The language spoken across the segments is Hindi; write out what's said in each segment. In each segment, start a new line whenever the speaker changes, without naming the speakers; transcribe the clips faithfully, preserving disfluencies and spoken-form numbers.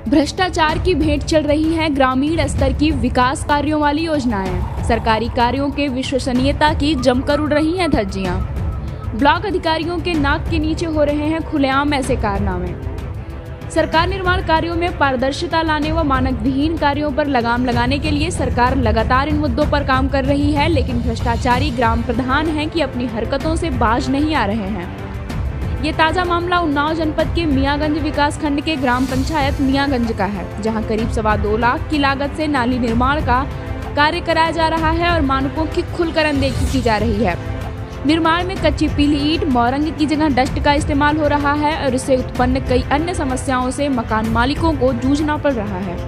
भ्रष्टाचार की भेंट चल रही है ग्रामीण स्तर की विकास कार्यों वाली योजनाएं। सरकारी कार्यों के विश्वसनीयता की जमकर उड़ रही हैं धज्जियां। ब्लॉक अधिकारियों के नाक के नीचे हो रहे हैं खुलेआम ऐसे कारनामे। सरकार निर्माण कार्यों में पारदर्शिता लाने व मानक विहीन कार्यों पर लगाम लगाने के लिए सरकार लगातार इन मुद्दों पर काम कर रही है, लेकिन भ्रष्टाचारी ग्राम प्रधान हैं कि अपनी हरकतों से बाज नहीं आ रहे हैं। ये ताज़ा मामला उन्नाव जनपद के मियाँगंज विकास खंड के ग्राम पंचायत मियाँगंज का है, जहां करीब सवा दो लाख की लागत से नाली निर्माण का कार्य कराया जा रहा है और मानकों की खुलकर अनदेखी की जा रही है। निर्माण में कच्ची पीली ईंट, मोरंग की जगह डस्ट का इस्तेमाल हो रहा है और इससे उत्पन्न कई अन्य समस्याओं से मकान मालिकों को जूझना पड़ रहा है।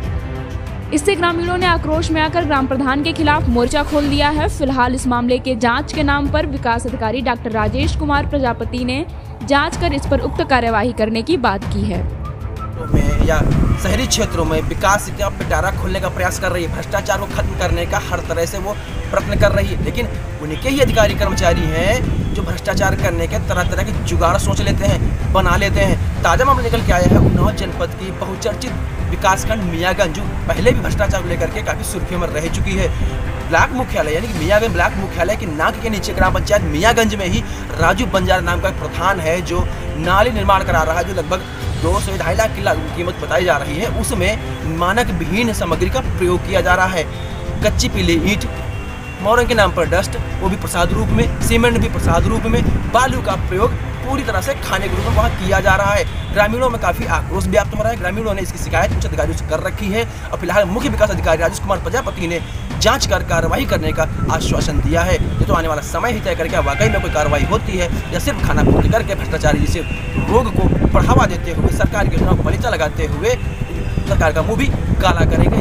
इससे ग्रामीणों ने आक्रोश में आकर ग्राम प्रधान के खिलाफ मोर्चा खोल दिया है। फिलहाल इस मामले के जांच के नाम पर विकास अधिकारी डॉक्टर राजेश कुमार प्रजापति ने जांच कर इस पर उक्त कार्यवाही करने की बात की है।
में या शहरी क्षेत्रों में विकास का पिटारा खोलने का प्रयास कर रही है, भ्रष्टाचार को खत्म करने का हर तरह से वो प्रयत्न कर रही है, लेकिन उनके ही अधिकारी कर्मचारी हैं जो भ्रष्टाचार करने के तरह तरह के जुगाड़ सोच लेते हैं, बना लेते हैं। ताज़ा मामला निकल के आया है उन्नाव जनपद की बहुचर्चित विकासखंड मियाँगंज, जो पहले भी भ्रष्टाचार को लेकर के काफ़ी सुर्खियों में रह चुकी है। ब्लॉक मुख्यालय यानी कि मियाँगंज ब्लॉक मुख्यालय के नाक के नीचे ग्राम पंचायत मियाँगंज में ही राजू बंजारा नाम का एक प्रधान है जो नाली निर्माण करा रहा है, जो लगभग दो से ढाई लाख की कीमत बताई जा रही है। उसमें मानक विहीन सामग्री का प्रयोग किया जा रहा है। कच्ची पीली ईंट, मोरंग के नाम पर डस्ट, वो भी प्रसाद रूप में, सीमेंट भी प्रसाद रूप में, बालू का प्रयोग पूरी तरह से खाने के रूप में वहाँ किया जा रहा है। ग्रामीणों में काफ़ी आक्रोश व्याप्त हो रहा है। ग्रामीणों ने इसकी शिकायत उच्च अधिकारियों से कर रखी है और फिलहाल मुख्य विकास अधिकारी राजेश कुमार प्रजापति ने जांच कर कार्रवाई करने का आश्वासन दिया है। ये तो आने वाला समय ही तय करके वाकई में कोई कार्रवाई होती है या सिर्फ खाना पूर्ति करके भ्रष्टाचारी जिसे रोग को बढ़ावा देते हुए सरकार की योजनाओं को पलीचा लगाते हुए सरकार का मुंह भी काला करेंगे।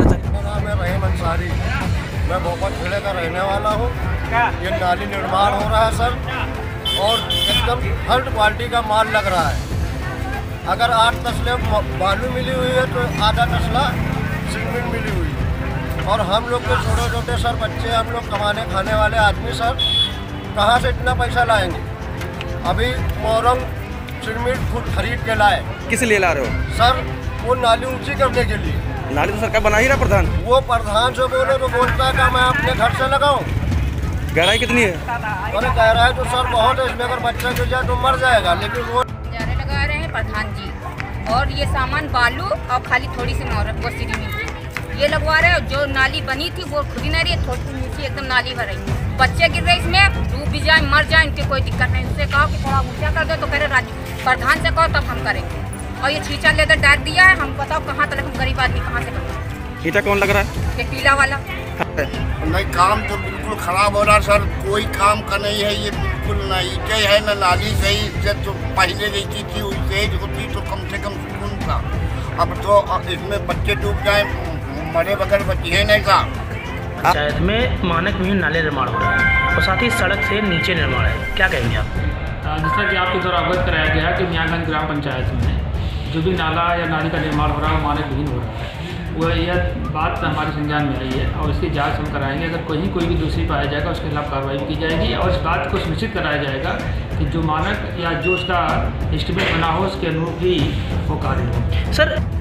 मैं भोपाल जिले का रहने वाला हूँ। ये नाली निर्माण हो रहा है सर, और एकदम थर्ड क्वालिटी का माल लग रहा है। अगर आठ तसले बालू मिली हुई है तो आधा तसला सीमेंट मिली हुई है। और हम लोग के छोटे छोटे सर बच्चे, हम लोग कमाने खाने वाले आदमी सर कहाँ से इतना पैसा लाएंगे? अभी मोरंग सीमेंट खुद खरीद के लाए।
किस लिए ला रहे हो
सर? वो नाली ऊँची करने के लिए।
नाली तो सरकार बना ही रहा प्रधान।
वो प्रधान से बोले तो बोलता है कि मैं अपने घर से लगाऊं।
गहराई कितनी है?
अरे गहराई तो सर बहुत है, इसमें अगर बच्चा गिर जाए तो मर जाएगा। लेकिन वो
लगा रहे हैं प्रधान जी, और ये सामान बालू और खाली थोड़ी सी मोरंग वो सीमेंट ये लगवा रहे हैं। जो नाली बनी थी वो खुद ही नहीं रही, थोड़ी नीचे एकदम नाली भर रही। बच्चे गिर रहे इसमें, डूब भी जाए मर जाए, इनकी कोई दिक्कत नहीं। उससे कहो कि थोड़ा ऊँचा कर दो तो कह रहे राज्य प्रधान से कहो तब हम करेंगे। और ये छींचा लेकर डाल दिया है, हम बताओ कहाँ तक हम गरीब आदमी कहाँ से करें?
ईटा कौन लग रहा है?
ये पीला वाला।
नहीं, काम तो बिल्कुल खराब हो रहा सर, कोई काम का नहीं है। ये बिल्कुल ना ईटे है ना नाली सही। जब तो पहले रहती थी उससे होती तो कम से कम सुकून था। अब तो इसमें बच्चे डूब जाए, मरे बगैर बचिए नहीं का।
पंचायत में मानक विहीन नाले निर्माण हो रहा है और साथ ही सड़क से नीचे निर्माण है, क्या कहेंगे आप?
जैसा कि आपके द्वारा अवगत कराया गया कि मियाँगंज ग्राम पंचायत में जो भी नाला या नाली का निर्माण हो रहा है वो मानक विहीन हो रहा है। वो यह बात हमारे संज्ञान में आई है और इसकी जांच हम कराएंगे। अगर कहीं कोई भी दोषी पाया जाएगा उसके खिलाफ कार्रवाई की जाएगी और इस बात को सुनिश्चित कराया जाएगा कि जो मानक या जो उसका एस्टिमेट बना हो उसके अनुरूप ही वो कार्य हो।
सर